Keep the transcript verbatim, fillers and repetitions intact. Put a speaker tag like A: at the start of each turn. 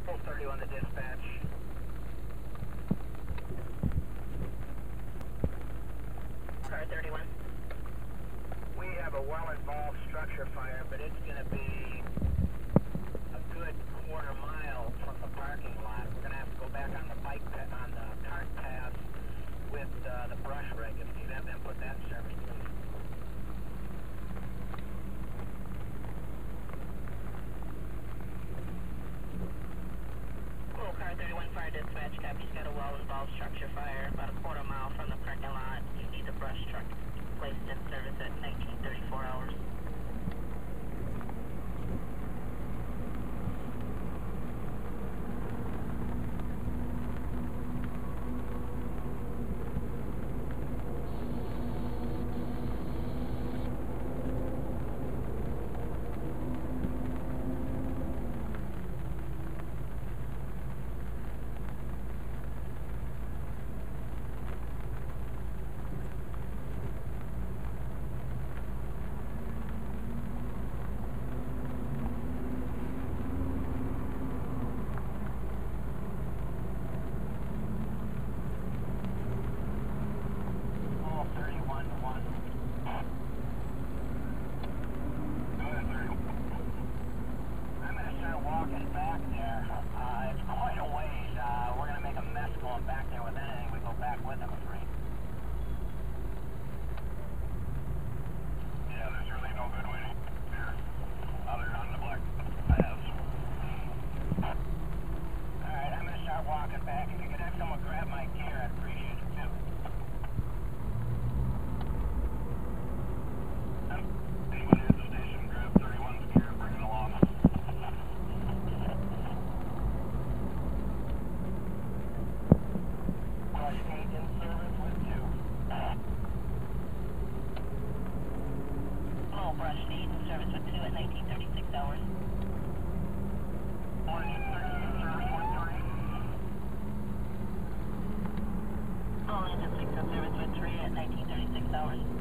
A: full thirty-one to dispatch. Car thirty-one. We have a well-involved structure fire, but it's going to be a good quarter mile from the parking lot. We're going to have to go back on the bike on the cart path with uh, the brush rig. If you have them put that in service, please. Cool, car thirty-one fire dispatch. Copy's got a well-involved structure fire about a quarter mile from the parking lot. You need the brush truck placed in service at nineteen thirty-four hours. Brush need in service with two at nineteen thirty-six hours. All engine six in service with three at nineteen thirty-six hours.